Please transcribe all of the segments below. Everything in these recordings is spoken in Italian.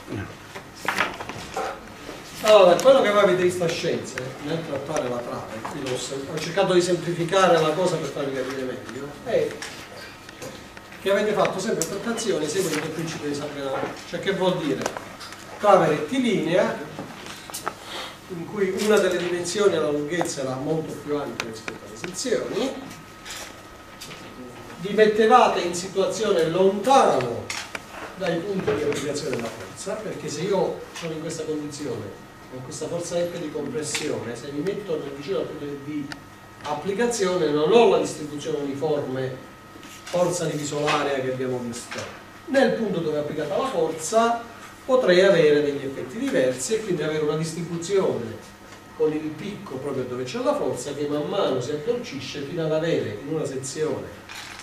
Allora, quello che voi avete visto a scienze nel trattare la trave, qui ho cercato di semplificare la cosa per farvi capire meglio, è che avete fatto sempre trattazioni seguendo il principio di Sabena. Cioè, che vuol dire? Trave rettilinea, in cui una delle dimensioni alla lunghezza era molto più ampia rispetto alle sezioni, vi mettevate in situazione lontano dai punti di applicazione della forza, perché se io sono in questa condizione con questa forza F di compressione, se mi metto vicino al punto di applicazione non ho la distribuzione uniforme forza divisolarea che abbiamo visto. Nel punto dove è applicata la forza potrei avere degli effetti diversi e quindi avere una distribuzione con il picco proprio dove c'è la forza che man mano si addolcisce fino ad avere in una sezione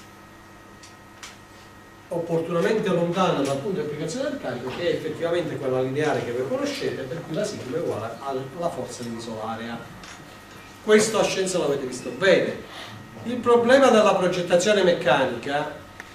opportunamente lontana dal punto di applicazione del carico, che è effettivamente quella lineare che voi conoscete, per cui la sigma è uguale alla forza divisolarea. Questo a scienza l'avete visto bene. Il problema della progettazione meccanica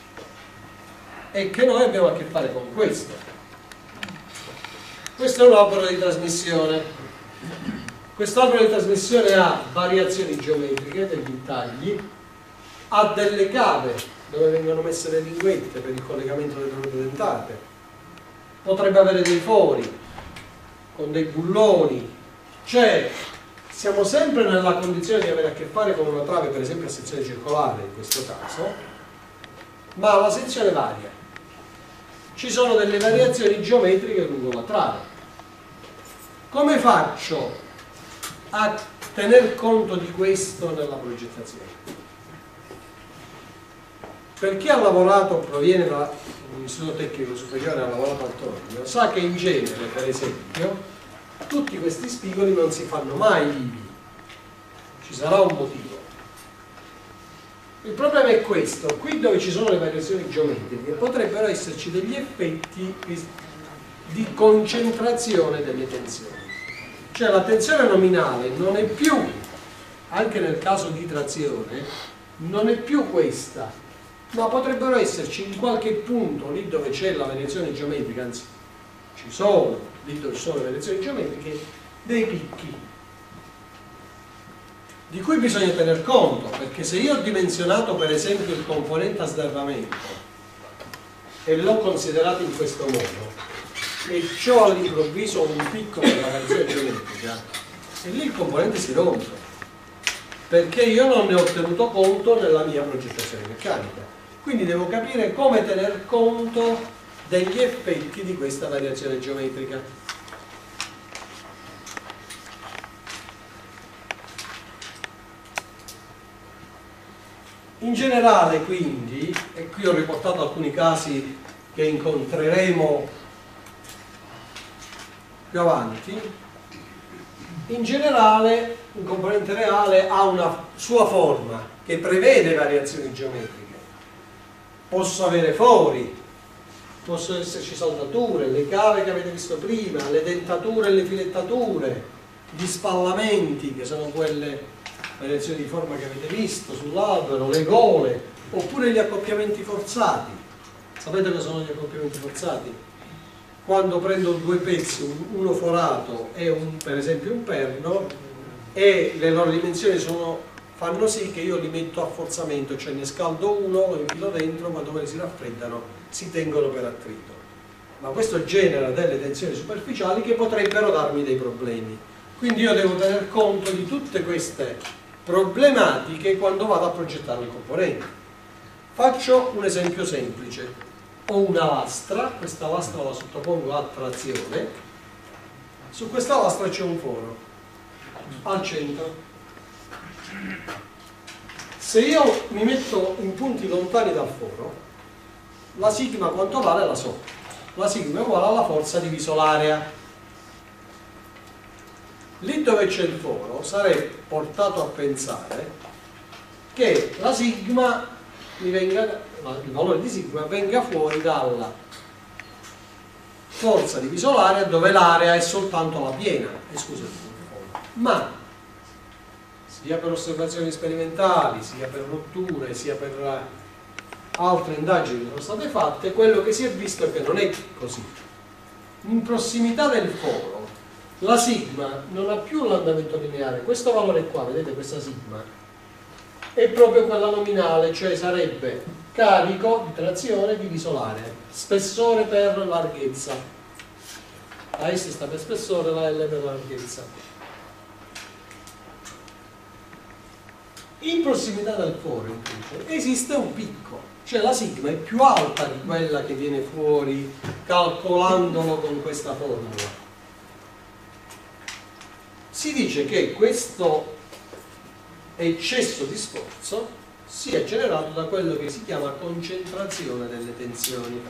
è che noi abbiamo a che fare con questo. Questo è un albero di trasmissione. Questo albero di trasmissione ha variazioni geometriche degli intagli, ha delle cave dove vengono messe le linguette per il collegamento delle ruote dentate, potrebbe avere dei fori con dei bulloni, cioè siamo sempre nella condizione di avere a che fare con una trave, per esempio a sezione circolare in questo caso, ma la sezione varia, ci sono delle variazioni geometriche lungo la trave. Come faccio a tener conto di questo nella progettazione? Per chi ha lavorato, proviene dall'Istituto Tecnico Superiore, ha lavorato al Torino, sa che in genere, per esempio, tutti questi spigoli non si fanno mai vivi. Ci sarà un motivo. Il problema è questo: qui dove ci sono le variazioni geometriche potrebbero esserci degli effetti di concentrazione delle tensioni. Cioè la tensione nominale non è più, anche nel caso di trazione, non è più questa, ma potrebbero esserci in qualche punto, lì dove c'è la variazione geometrica, anzi ci sono, lì dove ci sono le variazioni geometriche, dei picchi di cui bisogna tener conto, perché se io ho dimensionato per esempio il componente a snervamento e l'ho considerato in questo modo e ho all'improvviso un picco per la variazione geometrica, e lì il componente si rompe, perché io non ne ho tenuto conto nella mia progettazione meccanica. Quindi devo capire come tener conto degli effetti di questa variazione geometrica. In generale, quindi, e qui ho riportato alcuni casi che incontreremo più avanti, in generale un componente reale ha una sua forma che prevede variazioni geometriche. Posso avere fori, possono esserci saldature, le cave che avete visto prima, le dentature e le filettature, gli spallamenti, che sono quelle variazioni di forma che avete visto sull'albero, le gole, oppure gli accoppiamenti forzati. Sapete cosa sono gli accoppiamenti forzati? Quando prendo due pezzi, uno forato e per esempio un perno, e le loro dimensioni fanno sì che io li metto a forzamento, cioè ne scaldo uno, lo infilo dentro, ma dove si raffreddano si tengono per attrito. Ma questo genera delle tensioni superficiali che potrebbero darmi dei problemi. Quindi io devo tener conto di tutte queste problematiche quando vado a progettare un componente. Faccio un esempio semplice. Ho una lastra, questa lastra la sottopongo a trazione, su questa lastra c'è un foro al centro. Se io mi metto in punti lontani dal foro, la sigma quanto vale la so. La sigma è uguale alla forza divisolarea. Lì dove c'è il foro sarei portato a pensare che la sigma il valore di sigma venga fuori dalla forza divisolarea, dove l'area è soltanto la piena, ma sia per osservazioni sperimentali, sia per rotture, sia per altre indagini che sono state fatte, quello che si è visto è che non è così. in prossimità del foro la sigma non ha più l'andamento lineare, questo valore qua, vedete questa sigma, è proprio quella nominale, cioè sarebbe carico di trazione diviso l'area, spessore per larghezza, la S sta per spessore, la L per larghezza. In prossimità del foro invece esiste un picco, cioè la sigma è più alta di quella che viene fuori calcolandolo con questa formula. Si dice che questo eccesso di sforzo sia generato da quello che si chiama concentrazione delle tensioni.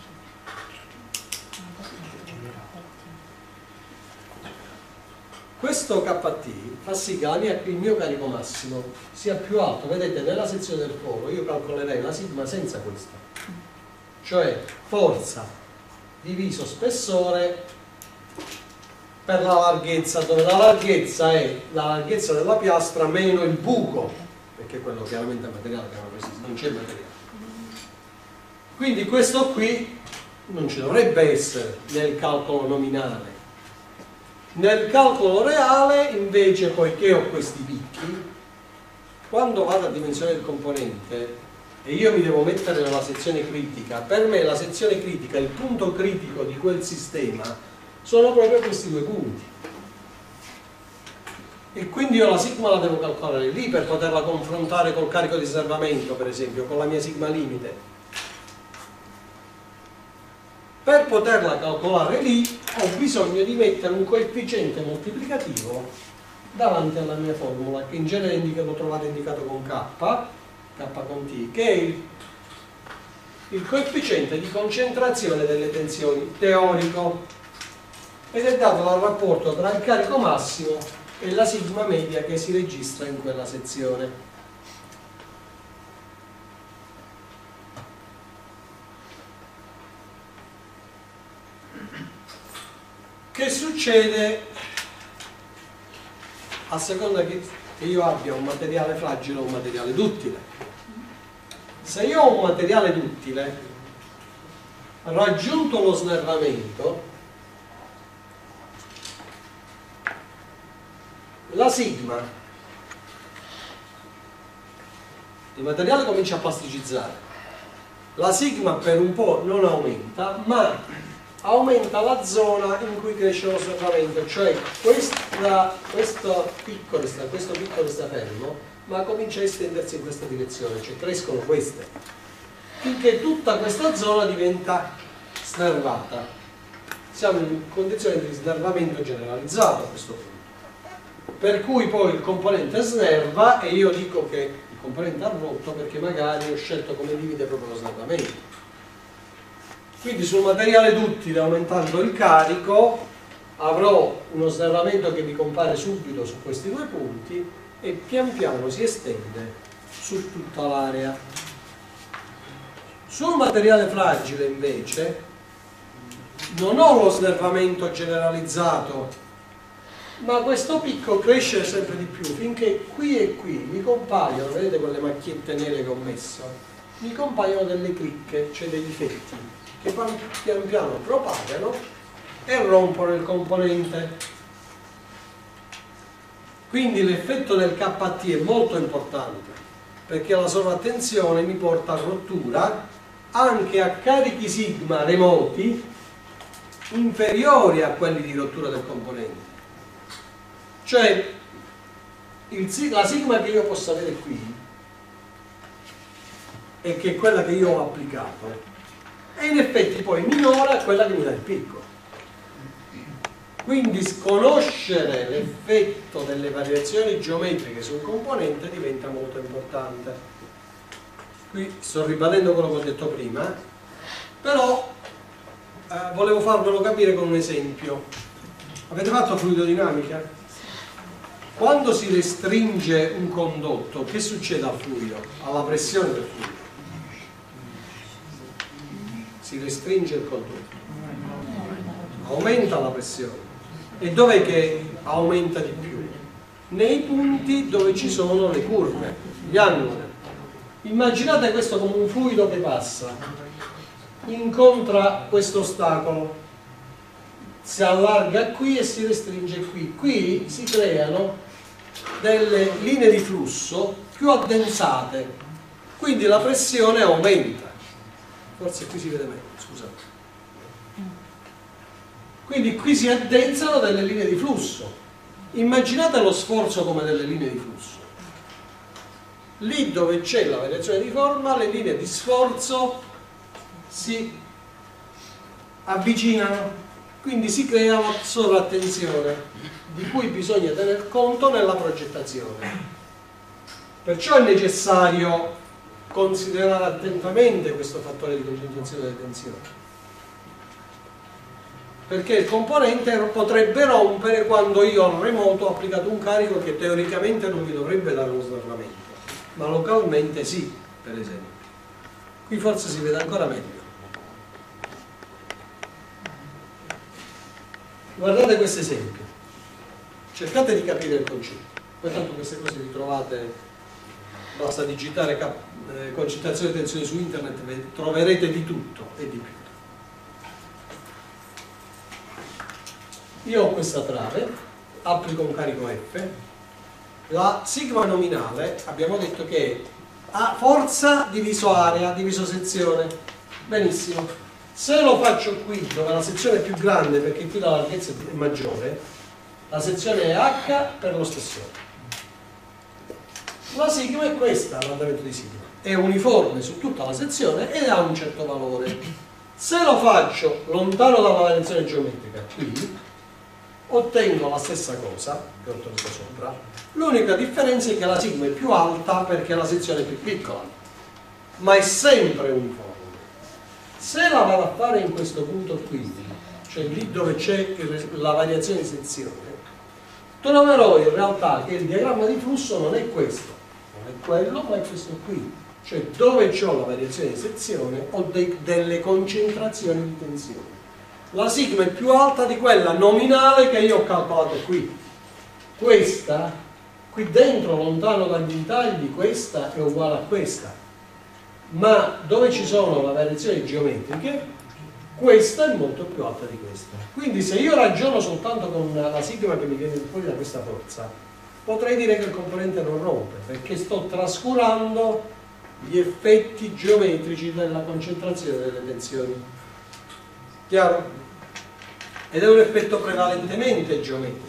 Questo KT fa sì che il mio carico massimo sia più alto. Vedete, nella sezione del foro io calcolerei la sigma senza questo, cioè forza diviso spessore per la larghezza, dove la larghezza è la larghezza della piastra meno il buco, perché quello chiaramente è materiale, non c'è materiale. Quindi questo qui non ci dovrebbe essere nel calcolo nominale. Nel calcolo reale invece, poiché ho questi picchi, quando vado a dimensione del componente e io mi devo mettere nella sezione critica, per me la sezione critica, il punto critico di quel sistema sono proprio questi due punti, e quindi io la sigma la devo calcolare lì per poterla confrontare col carico di riservamento, per esempio, con la mia sigma limite. Per poterla calcolare lì ho bisogno di mettere un coefficiente moltiplicativo davanti alla mia formula, che in genere lo trovate indicato con K con T, che è il coefficiente di concentrazione delle tensioni teorico, ed è dato dal rapporto tra il carico massimo e la sigma media che si registra in quella sezione. Che succede a seconda che io abbia un materiale fragile o un materiale duttile? Se io ho un materiale duttile, raggiunto lo snervamento, la sigma, il materiale comincia a plasticizzare, la sigma per un po' non aumenta, ma aumenta la zona in cui cresce lo snervamento, cioè questo picco resta fermo, ma comincia a estendersi in questa direzione, cioè crescono queste, finché tutta questa zona diventa snervata. Siamo in condizioni di snervamento generalizzato a questo punto, per cui poi il componente snerva e io dico che il componente ha rotto perché magari ho scelto come limite proprio lo snervamento. Quindi sul materiale duttile, aumentando il carico, avrò uno snervamento che mi compare subito su questi due punti e pian piano si estende su tutta l'area. Sul materiale fragile invece non ho lo snervamento generalizzato, ma questo picco cresce sempre di più finché qui e qui mi compaiono, vedete quelle macchiette nere che ho messo, mi compaiono delle cricche, cioè dei difetti che pian piano propagano e rompono il componente. Quindi l'effetto del KT è molto importante, perché la sovratensione mi porta a rottura anche a carichi sigma remoti inferiori a quelli di rottura del componente. Cioè la sigma che io posso avere qui, e che è quella che io ho applicato, e in effetti poi minore a quella che mi dà il picco. Quindi conoscere l'effetto delle variazioni geometriche sul componente diventa molto importante. Qui sto ribadendo quello che ho detto prima, però volevo farvelo capire con un esempio. Avete fatto fluidodinamica? Quando si restringe un condotto, che succede al fluido? Alla pressione del fluido. Si restringe il condotto, aumenta la pressione. E dov'è che aumenta di più? Nei punti dove ci sono le curve, gli angoli. Immaginate questo come un fluido che passa, incontra questo ostacolo, si allarga qui e si restringe qui. Qui si creano delle linee di flusso più addensate, quindi la pressione aumenta. Forse qui si vede meglio, scusate. Quindi qui si addensano delle linee di flusso. Immaginate lo sforzo come delle linee di flusso. Lì dove c'è la variazione di forma, le linee di sforzo si avvicinano, quindi si crea una sovrattensione di cui bisogna tener conto nella progettazione. Perciò è necessario considerare attentamente questo fattore di concentrazione delle tensioni, perché il componente potrebbe rompere quando io al remoto ho applicato un carico che teoricamente non mi dovrebbe dare uno snellamento, ma localmente sì, per esempio. Qui forse si vede ancora meglio. Guardate questo esempio, cercate di capire il concetto. Poi tanto queste cose le trovate, basta digitare concentrazione di tensione su internet, troverete di tutto e di più. Io ho questa trave, applico un carico F, la sigma nominale abbiamo detto che ha forza diviso area diviso sezione. Benissimo, se lo faccio qui dove la sezione è più grande perché qui la larghezza è maggiore, la sezione è H per lo spessore. La sigma è questa, l'andamento di sigma, è uniforme su tutta la sezione ed ha un certo valore. Se lo faccio lontano dalla variazione geometrica qui, ottengo la stessa cosa che ho ottenuto sopra. L'unica differenza è che la sigma è più alta perché la sezione è più piccola, ma è sempre uniforme. Se la vado a fare in questo punto qui, cioè lì dove c'è la variazione di sezione, troverò in realtà che il diagramma di flusso non è questo, non è quello, ma è questo qui, cioè dove ho la variazione di sezione ho delle concentrazioni di tensione. La sigma è più alta di quella nominale che io ho calcolato qui. Questa, qui dentro, lontano dagli intagli, questa è uguale a questa. Ma dove ci sono le variazioni geometriche, questa è molto più alta di questa. Quindi se io ragiono soltanto con la sigma che mi viene fuori da questa forza, potrei dire che il componente non rompe, perché sto trascurando gli effetti geometrici della concentrazione delle tensioni. Chiaro? Ed è un effetto prevalentemente geometrico.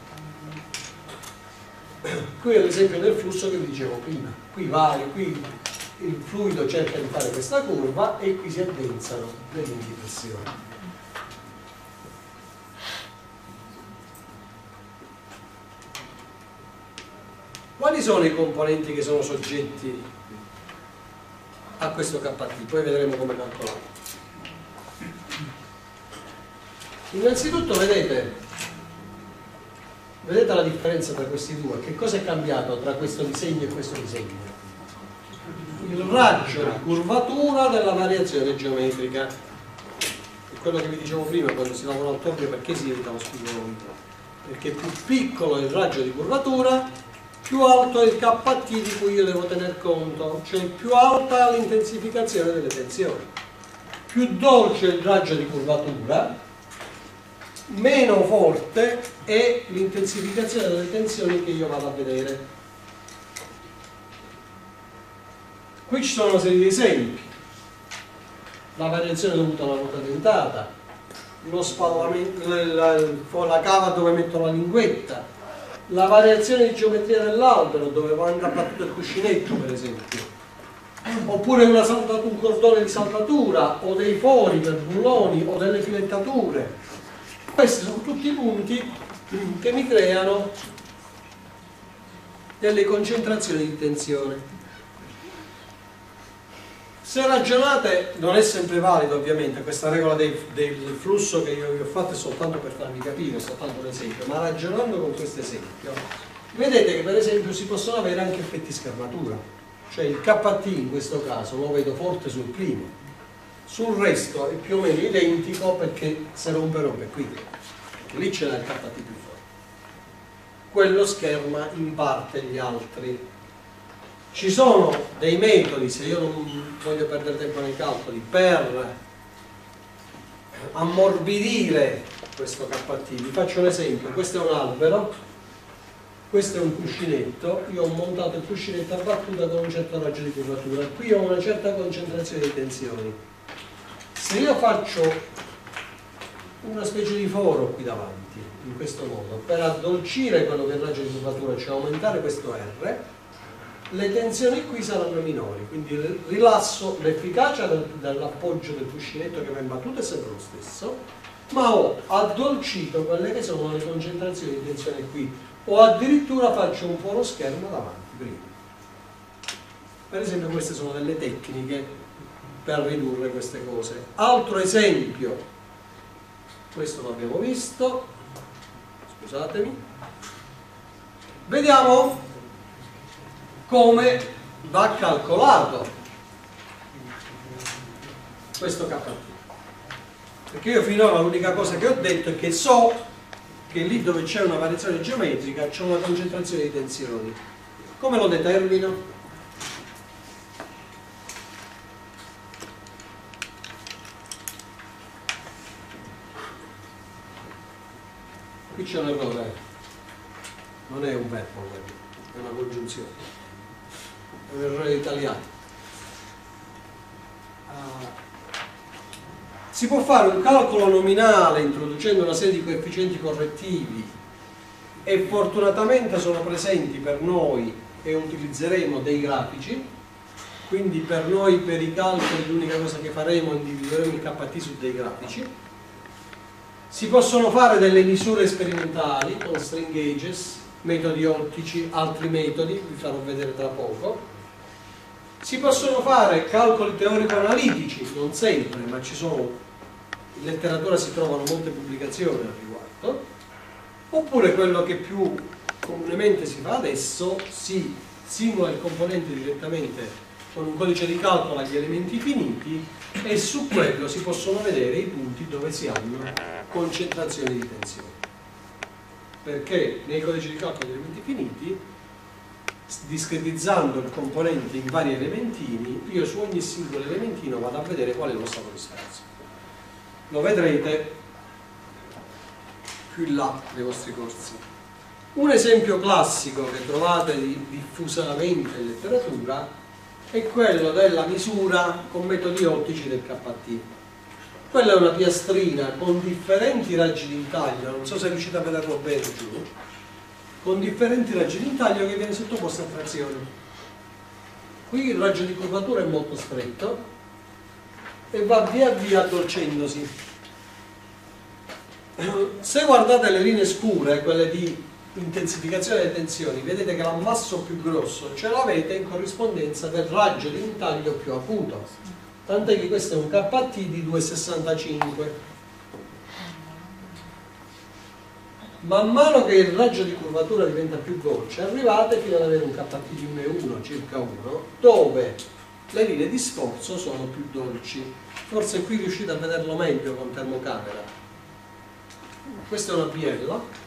Qui è l'esempio del flusso che vi dicevo prima. Qui il fluido cerca di fare questa curva e qui si addensano le linee di pressione. Quali sono i componenti che sono soggetti a questo KT? Poi vedremo come calcolarlo. Innanzitutto vedete la differenza tra questi due? Che cosa è cambiato tra questo disegno e questo disegno? Il raggio di curvatura della variazione geometrica. È quello che vi dicevo prima, quando si lavora al tornio, perché si evita lo spigolo? Perché più piccolo è il raggio di curvatura, più alto è il KT di cui io devo tener conto, cioè più alta l'intensificazione delle tensioni. Più dolce è il raggio di curvatura, meno forte è l'intensificazione delle tensioni che io vado a vedere. Qui ci sono una serie di esempi: la variazione dovuta alla ruota dentata, lo spallamento, la cava dove metto la linguetta, la variazione di geometria dell'albero dove va abbattuto il cuscinetto, per esempio, oppure un cordone di saldatura o dei fori per bulloni o delle filettature. Questi sono tutti punti che mi creano delle concentrazioni di tensione. Se ragionate, non è sempre valido ovviamente, questa regola del flusso che io vi ho fatto è soltanto per farvi capire, è soltanto un esempio, ma ragionando con questo esempio, vedete che per esempio si possono avere anche effetti schermatura, cioè il KT in questo caso lo vedo forte sul primo, sul resto è più o meno identico perché se rompe qui, perché lì c'è il KT più forte. Quello scherma in parte gli altri. Ci sono dei metodi, se io non voglio perdere tempo nei calcoli, per ammorbidire questo KT. Vi faccio un esempio: questo è un albero, questo è un cuscinetto, io ho montato il cuscinetto a battuta con un certo raggio di curvatura, qui ho una certa concentrazione di tensioni. Se io faccio una specie di foro qui davanti, in questo modo, per addolcire quello che è il raggio di curvatura, cioè aumentare questo R, le tensioni qui saranno minori, quindi il rilasso, l'efficacia dell'appoggio del cuscinetto che va in battuta è sempre lo stesso, ma ho addolcito quelle che sono le concentrazioni di tensione qui, o addirittura faccio un foro schermo davanti prima. Per esempio queste sono delle tecniche per ridurre queste cose. Altro esempio, questo l'abbiamo visto, scusatemi, vediamo come va calcolato questo KT, perché io finora l'unica cosa che ho detto è che so che lì dove c'è una variazione geometrica c'è una concentrazione di tensioni. Come lo determino? Qui c'è un errore, non è un verbo, è una congiunzione, è un errore italiano. Si può fare un calcolo nominale introducendo una serie di coefficienti correttivi e fortunatamente sono presenti per noi e utilizzeremo dei grafici, quindi per noi, per i calcoli, l'unica cosa che faremo è individueremo il KT su dei grafici. Si possono fare delle misure sperimentali con string gauges, metodi ottici, altri metodi, vi farò vedere tra poco. Si possono fare calcoli teorico-analitici, non sempre, ma ci sono, in letteratura si trovano molte pubblicazioni al riguardo. Oppure quello che più comunemente si fa adesso, si simula il componente direttamente con un codice di calcolo agli elementi finiti e su quello si possono vedere i punti dove si hanno concentrazioni di tensione, perché nei codici di calcolo degli elementi finiti, discretizzando il componente in vari elementini, io su ogni singolo elementino vado a vedere qual è lo stato di sforzo. Lo vedrete più in là nei vostri corsi. Un esempio classico che trovate diffusamente in letteratura è quello della misura con metodi ottici del KT. Quella è una piastrina con differenti raggi di intaglio, non so se riuscite a vederlo bene giù, con differenti raggi di intaglio che viene sottoposto a trazione. Qui il raggio di curvatura è molto stretto e va via via addolcendosi. Se guardate le linee scure, quelle di intensificazione delle tensioni, vedete che l'ammasso più grosso ce l'avete in corrispondenza del raggio di intaglio più acuto, tant'è che questo è un KT di 2,65. Man mano che il raggio di curvatura diventa più dolce, arrivate fino ad avere un KT di 1,1, circa 1, dove le linee di sforzo sono più dolci. Forse qui riuscite a vederlo meglio con termocamera. Questa è una biella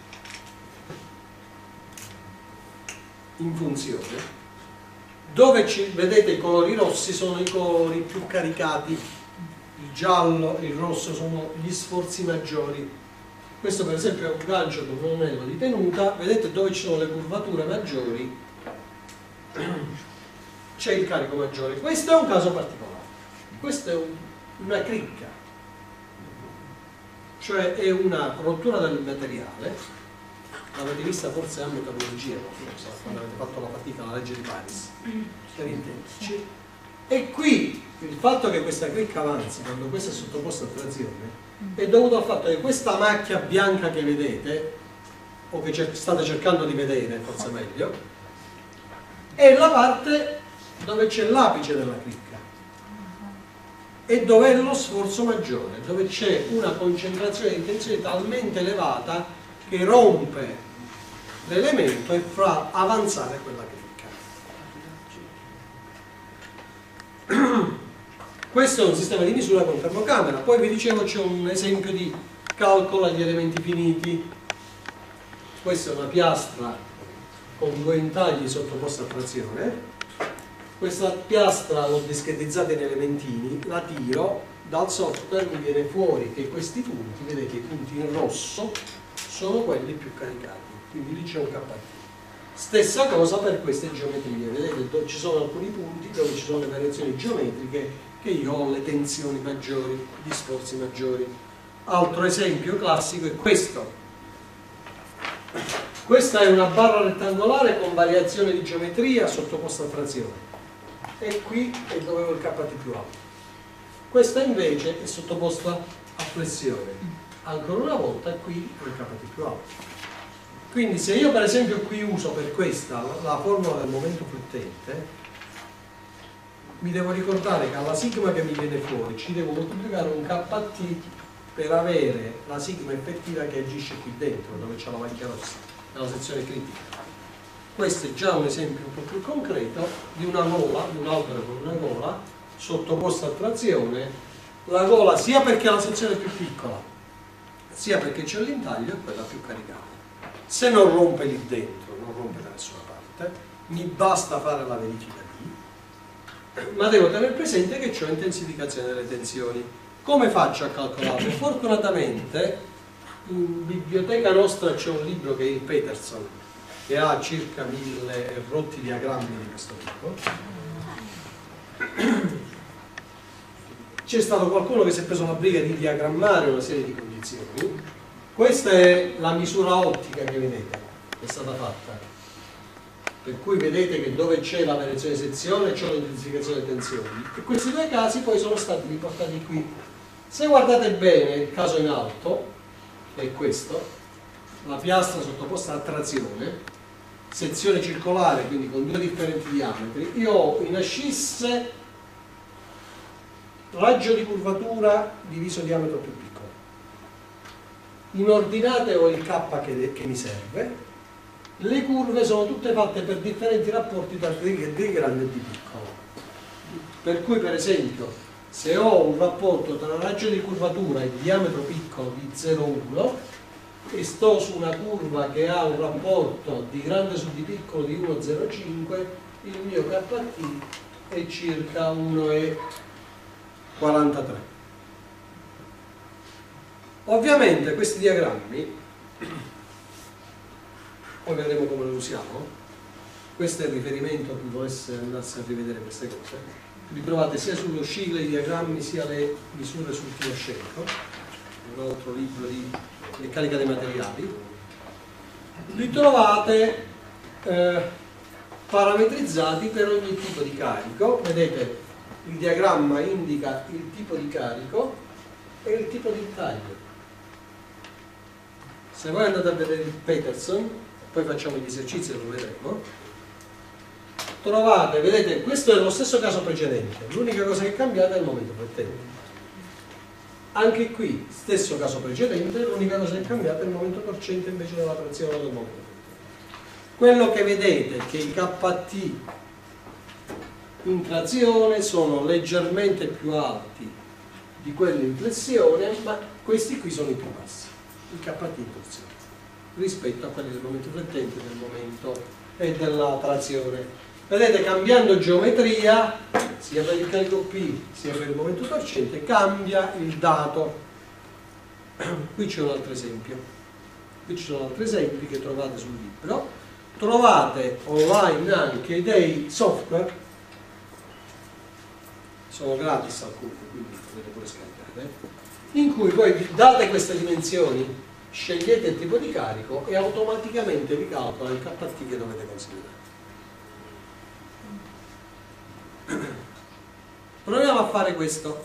in funzione, dove vedete i colori rossi sono i colori più caricati, il giallo e il rosso sono gli sforzi maggiori. Questo per esempio è un gancio con un anello di tenuta, vedete dove ci sono le curvature maggiori c'è il carico maggiore. Questo è un caso particolare, questa è una cricca, cioè è una rottura del materiale. L'avete vista forse a metodologia, quando avete fatto la fatica alla legge di Paris, per intenderci. E qui il fatto che questa cricca avanzi quando questa è sottoposta a trazione è dovuto al fatto che questa macchia bianca che vedete, o che state cercando di vedere, forse meglio, è la parte dove c'è l'apice della cricca e dove è lo sforzo maggiore, dove c'è una concentrazione di tensione talmente elevata che rompe l'elemento e fa avanzare quella cricca. Questo è un sistema di misura con termocamera. Poi vi dicevo c'è un esempio di calcolo agli elementi finiti. Questa è una piastra con due intagli sottoposta a trazione. Questa piastra l'ho discretizzata in elementini, la tiro, dal software mi viene fuori che questi punti, vedete i punti in rosso, sono quelli più caricati, quindi lì c'è un KT. Stessa cosa per queste geometrie, vedete ci sono alcuni punti dove ci sono le variazioni geometriche che io ho le tensioni maggiori, gli sforzi maggiori. Altro esempio classico è questo. Questa è una barra rettangolare con variazione di geometria sottoposta a trazione. E qui è dove ho il KT più alto. Questa invece è sottoposta a flessione. Ancora una volta qui ho il KT più alto. Quindi se io per esempio qui uso per questa la formula del momento fluttente, mi devo ricordare che alla sigma che mi viene fuori ci devo moltiplicare un KT per avere la sigma effettiva che agisce qui dentro, dove c'è la macchia rossa, nella sezione critica. Questo è già un esempio un po' più concreto di una gola, di un albero con una gola sottoposta a trazione. La gola sia perché la sezione è più piccola, sia perché c'è l'intaglio, è quella più caricata. Se non rompe lì dentro, non rompe da nessuna parte, mi basta fare la verifica D, ma devo tenere presente che ho intensificazione delle tensioni. Come faccio a calcolarlo? Fortunatamente in biblioteca nostra c'è un libro che è il Peterson, che ha circa 1000 rotti diagrammi di questo tipo. C'è stato qualcuno che si è preso la briga di diagrammare una serie di condizioni. Questa è la misura ottica che vedete, che è stata fatta, per cui vedete che dove c'è la variazione di sezione c'è l'intensificazione delle tensioni, e questi due casi poi sono stati riportati qui. Se guardate bene il caso in alto, che è questo, la piastra sottoposta a trazione, sezione circolare, quindi con due differenti diametri, io ho in ascisse raggio di curvatura diviso diametro più piccolo. In ordinate ho il K che mi serve, le curve sono tutte fatte per differenti rapporti tra D grande e D piccolo. Per cui per esempio se ho un rapporto tra raggio di curvatura e diametro piccolo di 0,1 e sto su una curva che ha un rapporto di grande su D piccolo di 1,05, il mio KT è circa 1,43. Ovviamente questi diagrammi, poi vedremo come lo usiamo, questo è il riferimento a chi volesse andarsi a rivedere queste cose, li trovate sia sullo Schiele i diagrammi sia le misure sul Timoshenko, un altro libro di meccanica dei materiali, li trovate parametrizzati per ogni tipo di carico. Vedete il diagramma indica il tipo di carico e il tipo di taglio. Se voi andate a vedere il Peterson, poi facciamo gli esercizi e lo vedremo, trovate, vedete, questo è lo stesso caso precedente, l'unica cosa che è cambiata è il momento fluttente. Anche qui, stesso caso precedente, l'unica cosa che è cambiata è il momento torcente invece della trazione del momento fluttente. Quello che vedete è che i KT in trazione sono leggermente più alti di quelli in flessione, ma questi qui sono i più bassi, il KT in torsione, rispetto a quelli del momento fluttente, del momento e della trazione. Vedete, cambiando geometria, sia per il carico P sia per il momento torcente, cambia il dato. Qui c'è un altro esempio. Qui ci sono altri esempi che trovate sul libro. Trovate online anche dei software, sono gratis alcuni, quindi potete pure scaricare, in cui voi date queste dimensioni, scegliete il tipo di carico e automaticamente vi calcola il KT che dovete considerare. Proviamo a fare questo.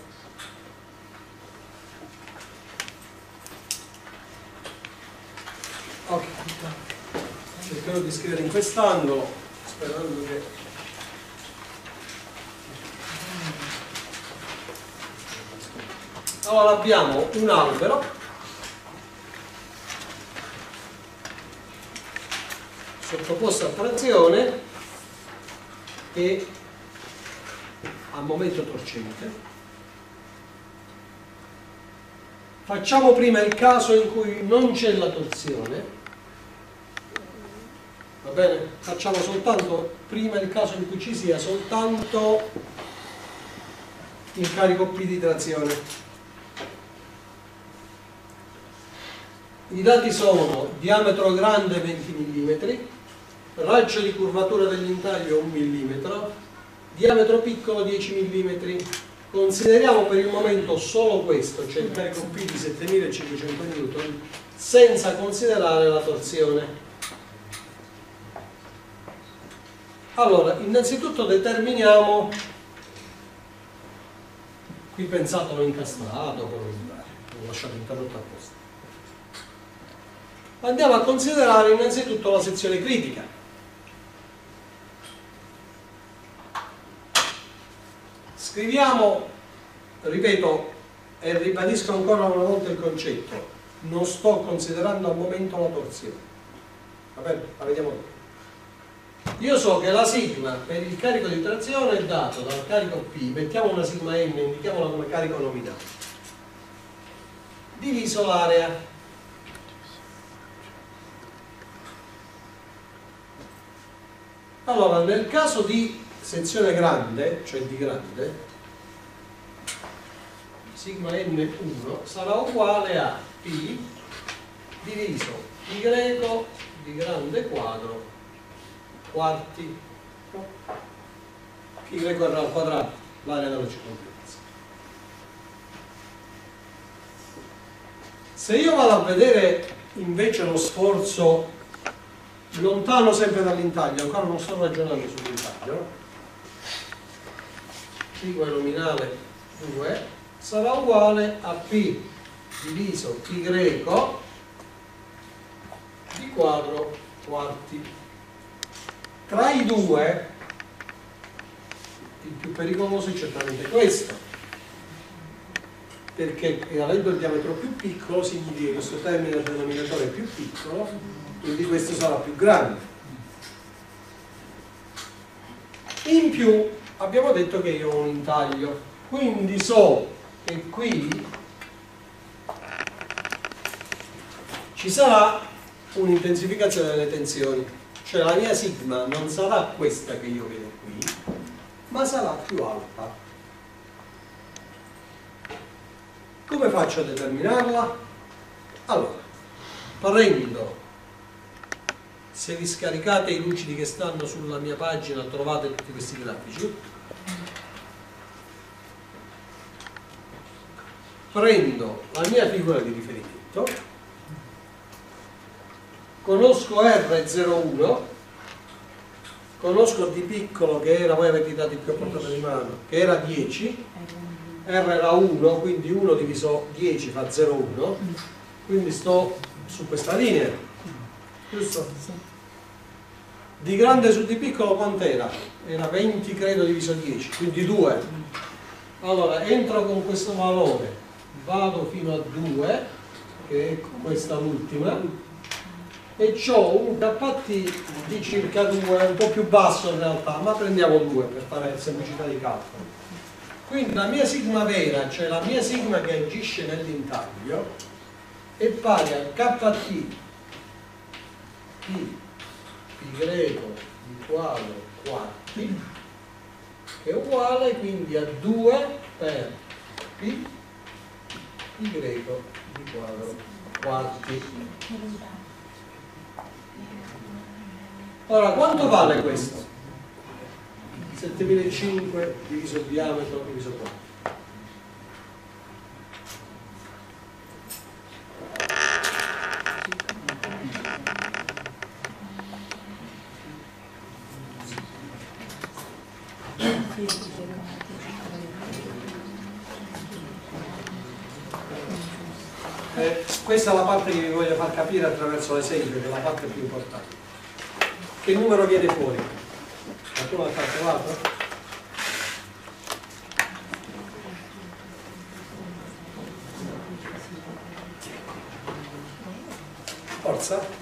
Ok, cercherò di scrivere in quest'angolo sperando che allora abbiamo un albero sottoposto a trazione e al momento torcente. Facciamo prima il caso in cui non c'è la torsione, va bene? Facciamo soltanto prima il caso in cui ci sia soltanto il carico P di trazione. I dati sono diametro grande 20 mm, raggio di curvatura dell'intaglio 1 mm, diametro piccolo 10 mm. Consideriamo per il momento solo questo, cioè il carico P di 7500 N, senza considerare la torsione. Allora, innanzitutto determiniamo, qui pensatelo incastrato, l'ho lasciato interrotto apposta. Andiamo a considerare innanzitutto la sezione critica. Scriviamo, ripeto e ribadisco ancora una volta il concetto, non sto considerando al momento la torsione. Va bene? La vediamo dopo. Io so che la sigma per il carico di trazione è dato dal carico P, mettiamo una sigma n, indichiamola come carico nominale, diviso l'area. Allora, nel caso di sezione grande, cioè di grande, sigma n1 sarà uguale a P diviso Y di grande quadro quarti. Y al quadrato, l'area della circonferenza. Se io vado a vedere invece lo sforzo lontano sempre dall'intaglio, ancora non sto ragionando sull'intaglio, P nominale 2 sarà uguale a P diviso Y di quadro quarti. Tra i due il più pericoloso è certamente questo, perché avendo il diametro più piccolo significa che questo termine del denominatore è più piccolo, quindi questo sarà più grande. In più abbiamo detto che io ho un intaglio, quindi so che qui ci sarà un'intensificazione delle tensioni, cioè la mia sigma non sarà questa che io vedo qui, ma sarà più alta. Come faccio a determinarla? Allora, prendo, se vi scaricate i lucidi che stanno sulla mia pagina trovate tutti questi grafici, prendo la mia figura di riferimento, conosco R01, conosco D piccolo che era, voi avete i dati più a portata di mano, che era 10, R era 1, quindi 1 diviso 10 fa 0,1, quindi sto su questa linea, giusto? D grande su D piccolo quant'era? Era 20 credo diviso 10, quindi 2. Allora entro con questo valore, vado fino a 2, che è questa l'ultima, e ho un KT di circa 2, un po' più basso in realtà, ma prendiamo 2 per fare semplicità di calcolo. Quindi la mia sigma vera, cioè la mia sigma che agisce nell'intaglio, è pari al KT di Y di quadro quarti, che è uguale quindi a 2 per P Y di quadro quarti. Ora, quanto vale questo? 7500 diviso il diametro diviso 4. Questa è la parte che vi voglio far capire attraverso l'esempio, che è la parte più importante. Che numero viene fuori? Ma tu l'hai calcolato? Forza?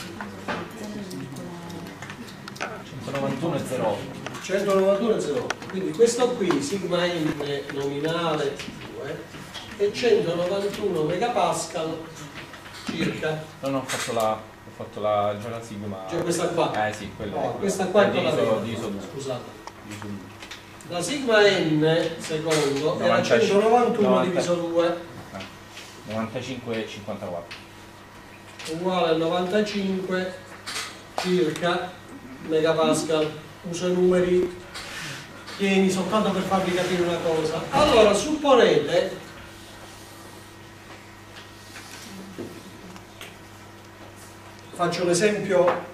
e 0,8. 191,08. quindi questo qui, sigma n nominale 2, è 191 megapascal circa. Non ho fatto già la sigma. Cioè questa qua. Sì, quella. No, questa qua è quella vera. Scusate. La sigma n secondo era 191 diviso 2. 95,54. Uguale a 95 circa megapascal. Uso i numeri pieni soltanto per farvi capire una cosa. Allora, supponete faccio un esempio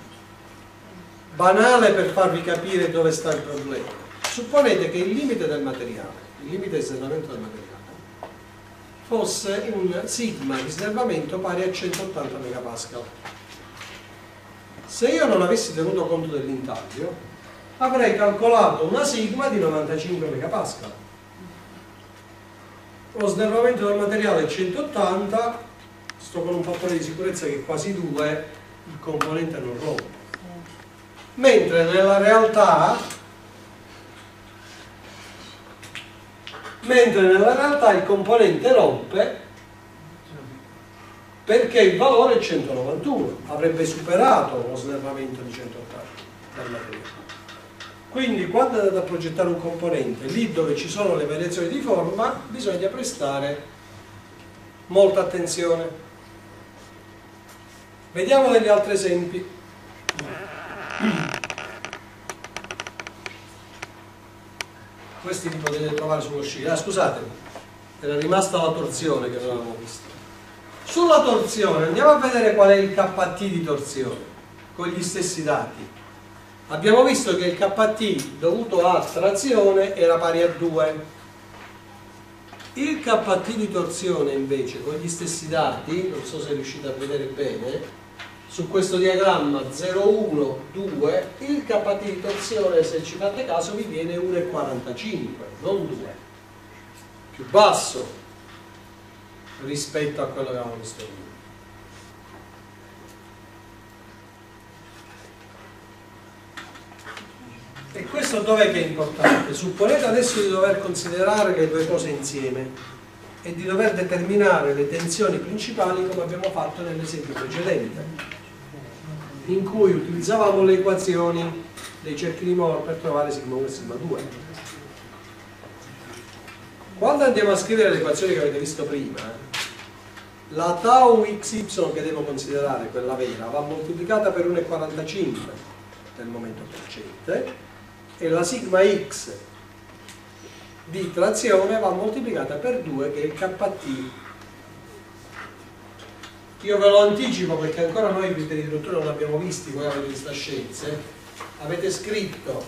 banale per farvi capire dove sta il problema. Supponete che il limite del materiale, il limite di riservamento del materiale, fosse un sigma di riservamento pari a 180 megapascal. Se io non avessi tenuto conto dell'intaglio, avrei calcolato una sigma di 95 megapascal. Lo snervamento del materiale è 180, sto con un fattore di sicurezza che è quasi 2, il componente non rompe. Mentre nella realtà il componente rompe perché il valore è 191, avrebbe superato lo snervamento di 180 del materiale. Quindi quando andate a progettare un componente, lì dove ci sono le variazioni di forma, bisogna prestare molta attenzione. Vediamo degli altri esempi. Questi li potete trovare sullo sci. Scusatemi, era rimasta la torsione che avevamo visto. Sulla torsione andiamo a vedere qual è il KT di torsione con gli stessi dati. Abbiamo visto che il KT dovuto a trazione era pari a 2. Il KT di torsione invece con gli stessi dati, non so se riuscite a vedere bene, su questo diagramma 0, 1, 2, il KT di torsione, se ci fate caso, vi viene 1,45, non 2, più basso rispetto a quello che avevamo visto prima. E questo dov'è che è importante? Supponete adesso di dover considerare le due cose insieme e di dover determinare le tensioni principali come abbiamo fatto nell'esempio precedente, in cui utilizzavamo le equazioni dei cerchi di Moore per trovare sigma 1 e sigma 2. Quando andiamo a scrivere le equazioni che avete visto prima, la tau xy che devo considerare, quella vera, va moltiplicata per 1,45 del momento torcente e la sigma x di trazione va moltiplicata per 2 che è il KT. Io ve lo anticipo perché ancora noi i criteri di rottura non li abbiamo visti, voi avete visto a scienze, avete scritto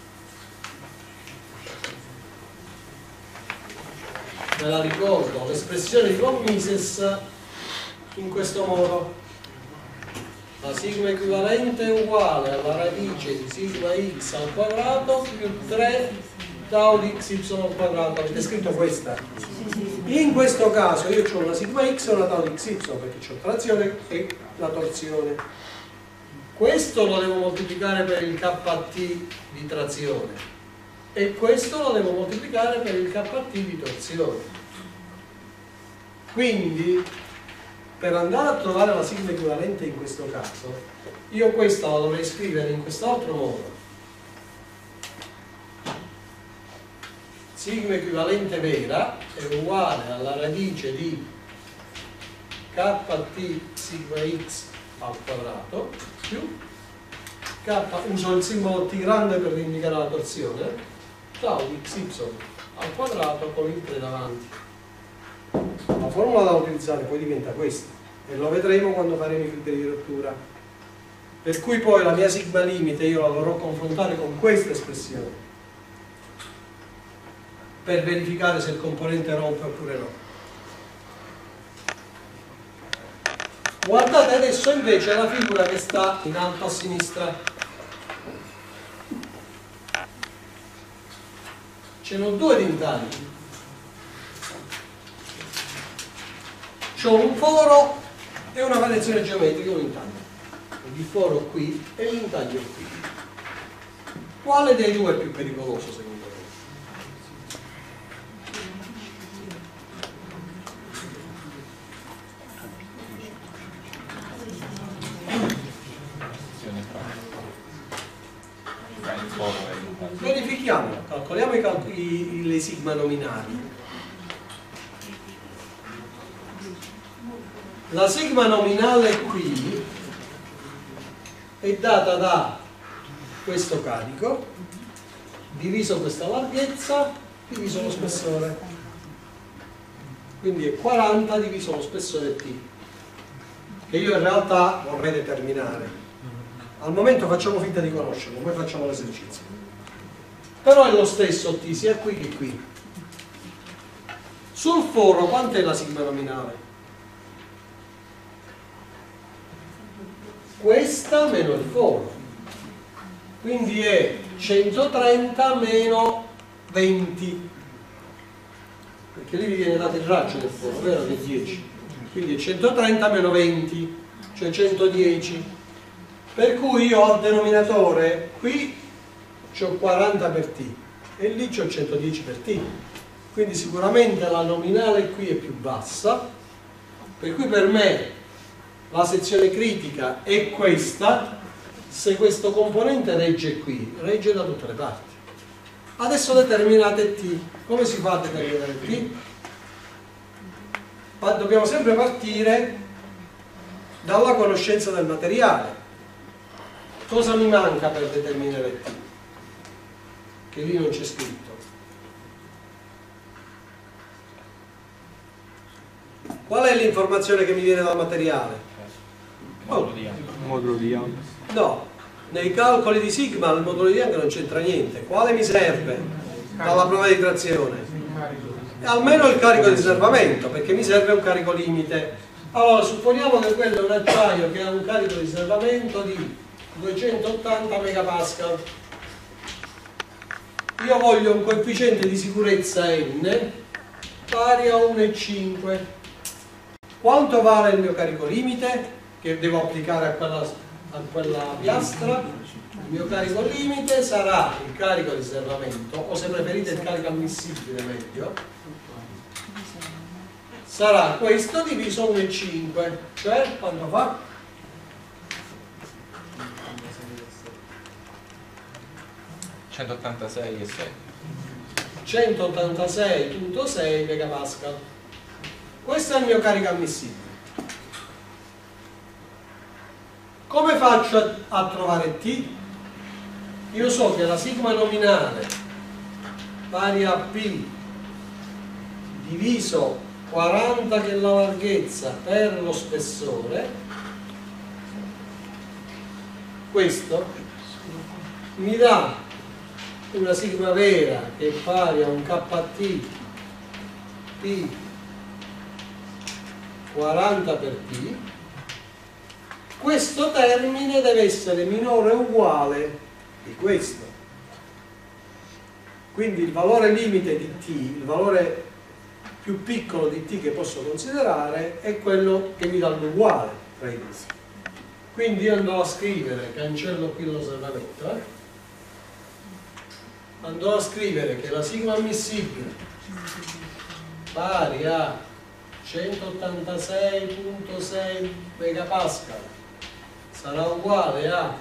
me la ricordo, l'espressione di von Mises in questo modo: la sigma equivalente è uguale alla radice di sigma x al quadrato più 3 tau di xy al quadrato. Avete scritto questa? In questo caso io ho una sigma x e una tau di xy perché ho trazione e la torsione. Questo lo devo moltiplicare per il KT di trazione e questo lo devo moltiplicare per il KT di torsione. Quindi per andare a trovare la sigma equivalente in questo caso, io questa la dovrei scrivere in quest'altro modo: sigma equivalente vera è uguale alla radice di KT sigma x al quadrato più K, uso il simbolo T grande per indicare la torsione, tau di xy al quadrato con il 3 davanti. La formula da utilizzare poi diventa questa e lo vedremo quando faremo i criteri di rottura, per cui poi la mia sigma limite io la dovrò confrontare con questa espressione per verificare se il componente rompe oppure no. Guardate adesso invece la figura che sta in alto a sinistra. Ce n'ho due d'intagli. C'ho un foro e una variazione geometrica, un intaglio. Il foro qui e l'intaglio qui. Quale dei due è più pericoloso secondo calcoliamo le sigma nominali. La sigma nominale qui è data da questo carico diviso questa larghezza diviso lo spessore, quindi è 40 diviso lo spessore T, che io in realtà vorrei determinare. Al momento facciamo finta di conoscerlo, poi facciamo l'esercizio, però è lo stesso T sia qui che qui. Sul foro quant'è la sigma nominale? Questa meno il foro, quindi è 130 meno 20, perché lì vi viene dato il raggio del foro, vero? Che è 10, quindi è 130 meno 20, cioè 110, per cui io ho il denominatore qui c'ho 40 per T e lì c'ho 110 per T, quindi sicuramente la nominale qui è più bassa, per cui per me la sezione critica è questa. Se questo componente regge qui, regge da tutte le parti. Adesso determinate T. Come si fa a determinare T? Ma dobbiamo sempre partire dalla conoscenza del materiale. Cosa mi manca per determinare T? Che lì non c'è scritto. Qual è l'informazione che mi viene dal materiale? Modulo di Young. No, nei calcoli di sigma il modulo di Young non c'entra niente. Quale mi serve dalla prova di trazione? Almeno il carico di riservamento, perché mi serve un carico limite. Allora, supponiamo che quello è un acciaio che ha un carico di riservamento di 280 megapascal. Io voglio un coefficiente di sicurezza N pari a 1,5. Quanto vale il mio carico limite che devo applicare a quella piastra? Il mio carico limite sarà il carico di riservamento, o se preferite il carico ammissibile meglio, sarà questo diviso 1,5, cioè quanto fa? 186,6. 186,6 megapascal. Questo è il mio carico ammissibile. Come faccio a trovare T? Io so che la sigma nominale pari a P diviso 40 che è la larghezza per lo spessore, questo mi dà una sigma vera che è pari a un KT P 40 per T. Questo termine deve essere minore o uguale di questo, quindi il valore limite di T, il valore più piccolo di T che posso considerare è quello che mi dà l'uguale tra i due. Quindi io andrò a scrivere, cancello qui l'osservamento, andrò a scrivere che la sigma ammissibile pari a 186,6 megapascal sarà uguale a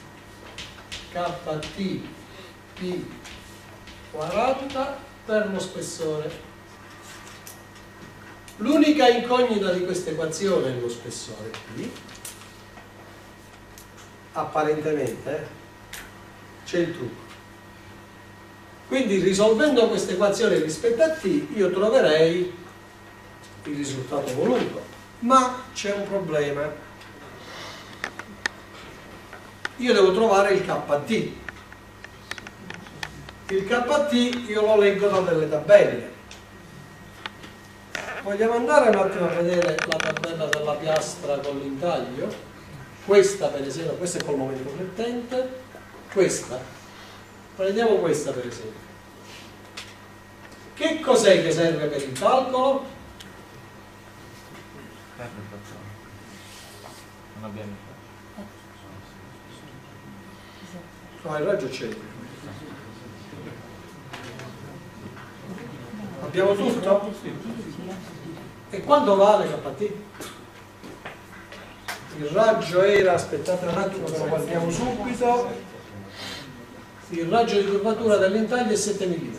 KT P 40 per lo spessore. L'unica incognita di questa equazione è lo spessore P, apparentemente c'è il trucco. Quindi risolvendo questa equazione rispetto a T io troverei il risultato voluto, ma c'è un problema. Io devo trovare il KT. Il KT io lo leggo da delle tabelle. Vogliamo andare un attimo a vedere la tabella della piastra con l'intaglio? Questa per esempio, questa è col momento flettente, questa. Prendiamo questa per esempio. Che cos'è che serve per il calcolo? Non abbiamo. No, il raggio c'è. Abbiamo tutto? E quanto vale KT? Il raggio era, aspettate un attimo che lo guardiamo subito, il raggio di curvatura dell'intaglio è 7 mm.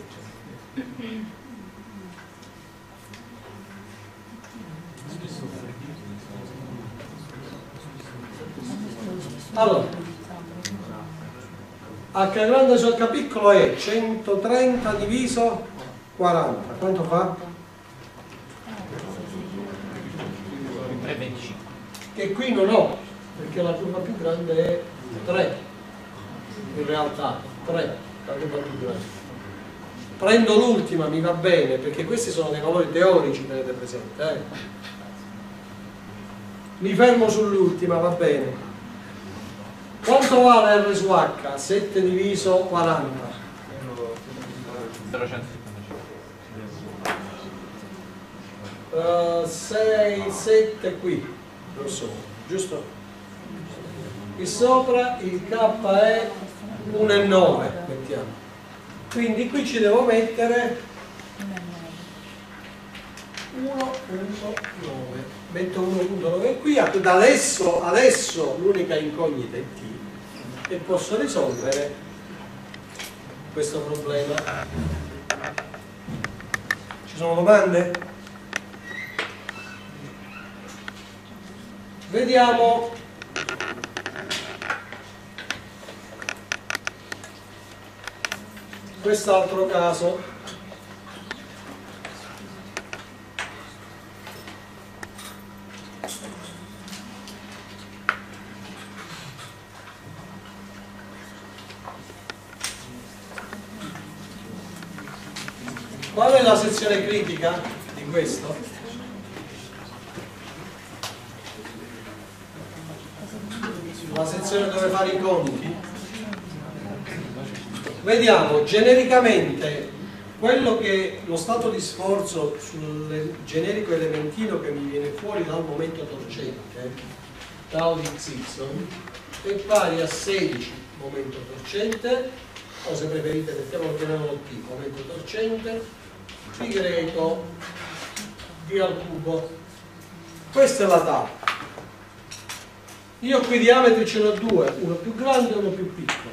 Allora, H grande su H piccolo è 130 diviso 40. Quanto fa? 3,25. Che qui non ho, perché la curva più grande è 3. In realtà, 3, la curva più grande. Prendo l'ultima, mi va bene, perché questi sono dei valori teorici, tenete presente. Mi fermo sull'ultima, va bene. Quanto vale R su H? 7 diviso 40. 0,155. 6, 7 qui, non so, giusto? Qui sopra il K è 1,9, mettiamo. Quindi qui ci devo mettere 1,9. Metto 1,9 qui, da adesso l'unica incognita è T e posso risolvere questo problema. Ci sono domande? Vediamo quest'altro caso. Qual è la sezione critica di questo? La sezione dove fare i conti. Vediamo genericamente quello che lo stato di sforzo sul generico elementino che mi viene fuori dal momento torcente, tau di xy, è pari a 16 momento torcente, o se preferite mettiamolo, chiamiamolo t, momento torcente, pi greco d al cubo. Questa è la tau. Io qui diametri ce ne ho due, uno più grande e uno più piccolo.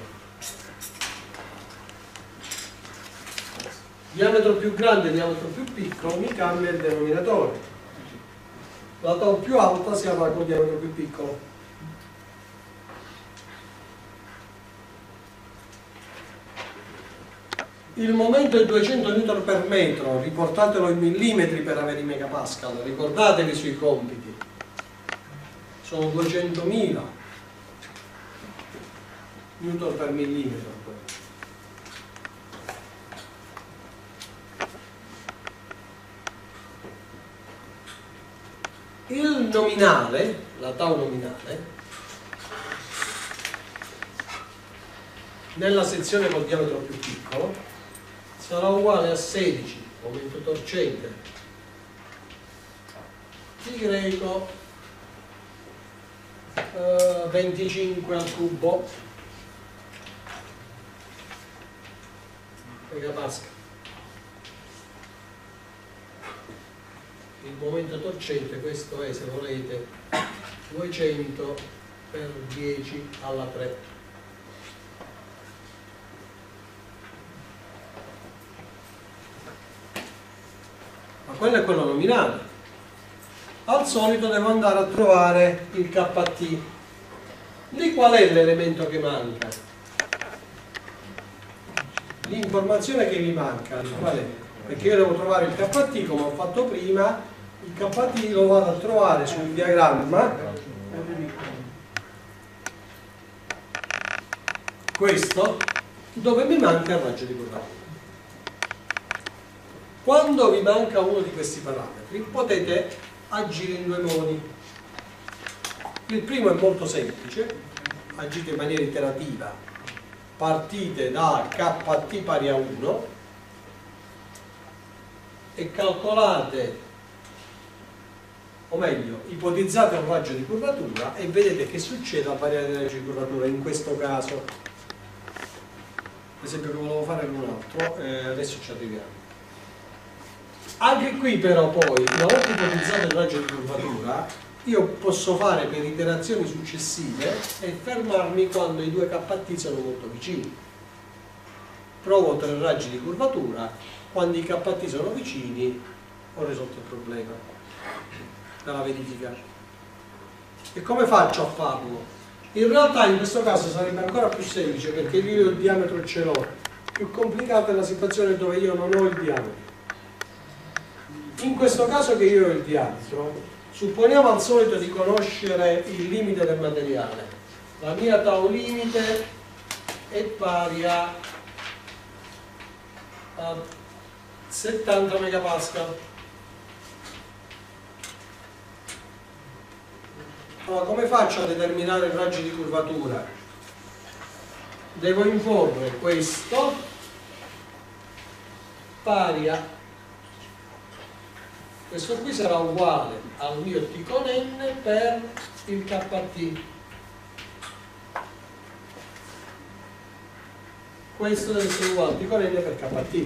Diametro più grande e diametro più piccolo mi cambia il denominatore. La tau più alta si avrà col diametro più piccolo. Il momento è 200 Newton per metro, riportatelo in millimetri per avere i megapascal, ricordatevi sui compiti. Sono 200.000 Newton per millimetro. Il nominale, la tau nominale, nella sezione col diametro più piccolo, sarà uguale a 16, momento torcente, pi greco 25 al cubo megapascal. Il momento torcente, questo è, se volete, 200 per 10 alla 3. Ma quello è quello nominale. Al solito devo andare a trovare il KT. Lì qual è l'elemento che manca? L'informazione che mi manca, qual è? Perché io devo trovare il KT come ho fatto prima, il KT lo vado a trovare sul diagramma, questo, dove mi manca il raggio di curvatura. Quando vi manca uno di questi parametri potete agire in due modi. Il primo è molto semplice, agite in maniera iterativa, partite da KT pari a 1 e calcolate, o meglio, ipotizzate un raggio di curvatura e vedete che succede a variare il raggio di curvatura in questo caso. L'esempio che volevo fare era un altro, adesso ci arriviamo. Anche qui però poi, una volta ipotizzato il raggio di curvatura, io posso fare per iterazioni successive e fermarmi quando i due KT sono molto vicini. provo 3 raggi di curvatura, quando i KT sono vicini ho risolto il problema della verifica. E come faccio a farlo? In realtà in questo caso sarebbe ancora più semplice, perché io il diametro ce l'ho. Più complicata è la situazione dove io non ho il diametro. In questo caso che io ho il diametro, supponiamo al solito di conoscere il limite del materiale. La mia tau limite è pari a 70 megapascal. Allora, come faccio a determinare il raggio di curvatura? Devo imporre questo pari a, questo qui sarà uguale al mio T con N per il KT. Questo deve essere uguale a T con N per KT.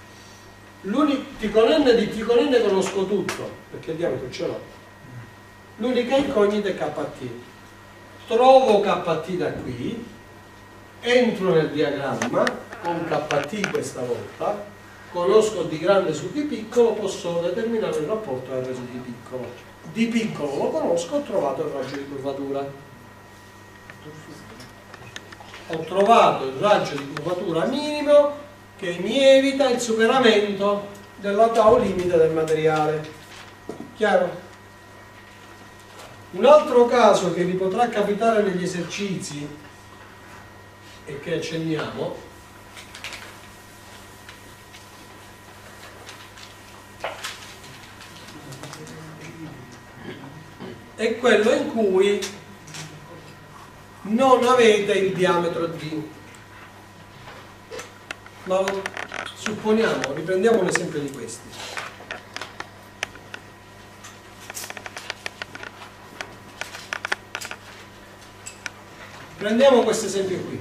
T con N di T con N conosco tutto, perché il diametro ce l'ho. L'unica incognita è KT. Trovo KT da qui, entro nel diagramma con KT questa volta, conosco D grande su D piccolo, posso determinare il rapporto R su D piccolo. D piccolo lo conosco, ho trovato il raggio di curvatura. Ho trovato il raggio di curvatura minimo che mi evita il superamento della tau limite del materiale. Chiaro? Un altro caso che vi potrà capitare negli esercizi e che accenniamo è quello in cui non avete il diametro D. Ma supponiamo, riprendiamo un esempio di questi. Prendiamo questo esempio qui.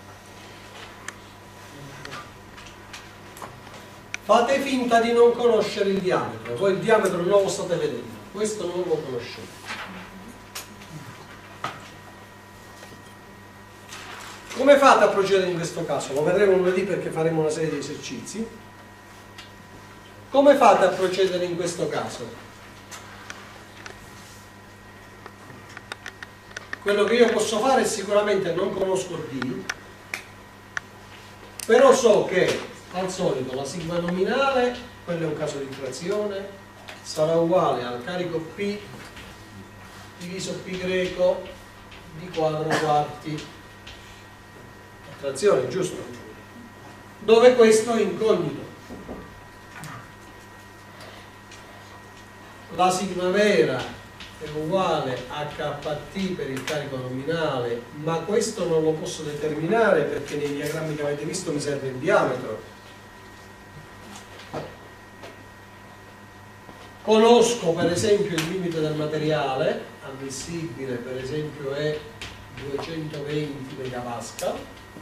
Fate finta di non conoscere il diametro, voi il diametro non lo state vedendo, questo non lo conoscete. Come fate a procedere in questo caso? Lo vedremo lunedì perché faremo una serie di esercizi. Come fate a procedere in questo caso? Quello che io posso fare è sicuramente non conosco D, però so che al solito la sigma nominale, quello è un caso di trazione, sarà uguale al carico P diviso P greco di quadro quarti. Trazione, giusto? Dove questo è incognito. La sigma vera è uguale a KT per il carico nominale, ma questo non lo posso determinare perché nei diagrammi che avete visto mi serve il diametro. Conosco per esempio il limite del materiale, ammissibile per esempio è 220 megapascal.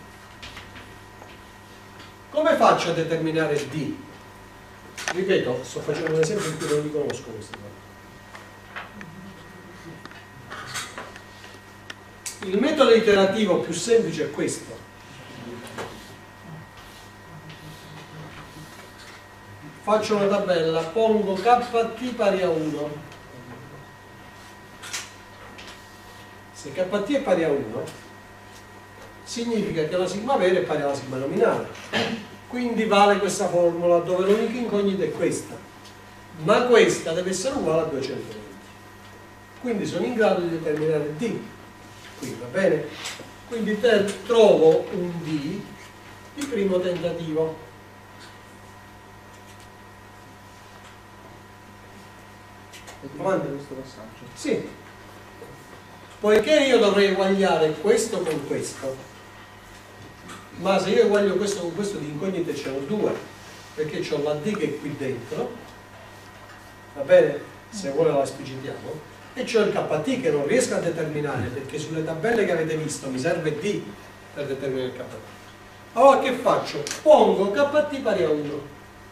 Come faccio a determinare D? Ripeto, sto facendo un esempio in cui non li conosco questi qua. Il metodo iterativo più semplice è questo. Faccio una tabella, pongo KT pari a 1. Se KT è pari a 1, significa che la sigma vera è pari alla sigma nominale. Quindi vale questa formula dove l'unica incognita è questa. Ma questa deve essere uguale a 220. Quindi sono in grado di determinare D. Qui, va bene? Quindi trovo un D di primo tentativo. Avanti questo passaggio. Sì. Poiché io dovrei eguagliare questo con questo, ma se io eguaglio questo con questo di incognite ce n'ho due, perché ho la D che è qui dentro, va bene? Se vuole la esplicitiamo. E c'ho il KT che non riesco a determinare perché sulle tabelle che avete visto mi serve D per determinare il KT. Allora che faccio? Pongo KT pari a 1.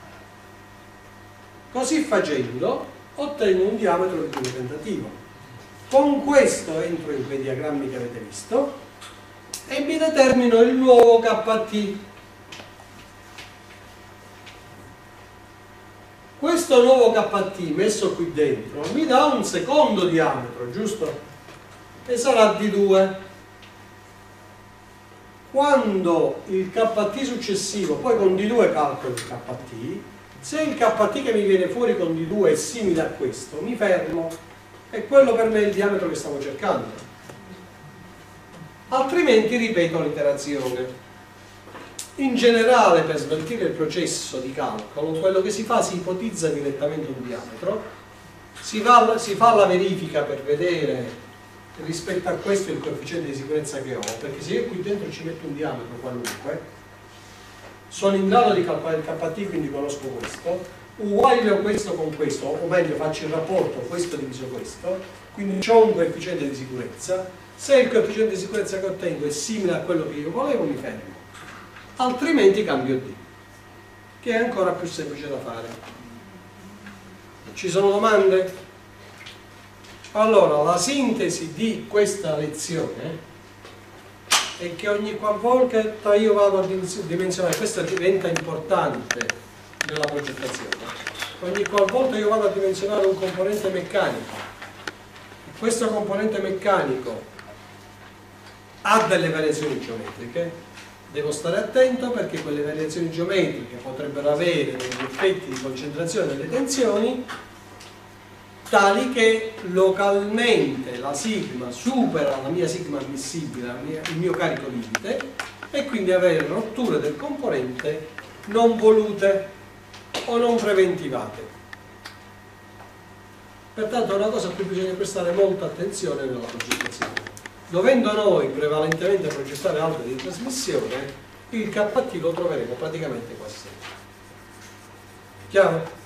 Così facendo ottengo un diametro di primo tentativo. Con questo entro in quei diagrammi che avete visto e mi determino il nuovo KT. questo nuovo KT messo qui dentro mi dà un secondo diametro, giusto? E sarà di 2. Quando il KT successivo, poi con D2 calcolo il KT, se il KT che mi viene fuori con D2 è simile a questo, mi fermo, e quello per me è il diametro che stavo cercando. Altrimenti ripeto l'iterazione. In generale, per sveltire il processo di calcolo, quello che si fa, si ipotizza direttamente un diametro, si fa la verifica per vedere rispetto a questo il coefficiente di sicurezza che ho, perché se io qui dentro ci metto un diametro qualunque, sono in grado di calcolare il KT, quindi conosco questo, uguaglio questo con questo, o meglio faccio il rapporto questo diviso questo, quindi ho un coefficiente di sicurezza. Se il coefficiente di sicurezza che ottengo è simile a quello che io volevo, mi fermo, altrimenti cambio D, che è ancora più semplice da fare. Ci sono domande? Allora, la sintesi di questa lezione è che ogni qualvolta io vado a dimensionare, questo diventa importante nella progettazione, ogni qualvolta io vado a dimensionare un componente meccanico, questo componente meccanico ha delle variazioni geometriche, devo stare attento perché quelle variazioni geometriche potrebbero avere degli effetti di concentrazione delle tensioni tali che localmente la sigma supera la mia sigma ammissibile, il mio carico limite, e quindi avere rotture del componente non volute o non preventivate. Pertanto è una cosa a cui bisogna prestare molta attenzione nella progettazione. Dovendo noi prevalentemente progettare alvei di trasmissione, il KT lo troveremo praticamente quasi sempre. Chiaro?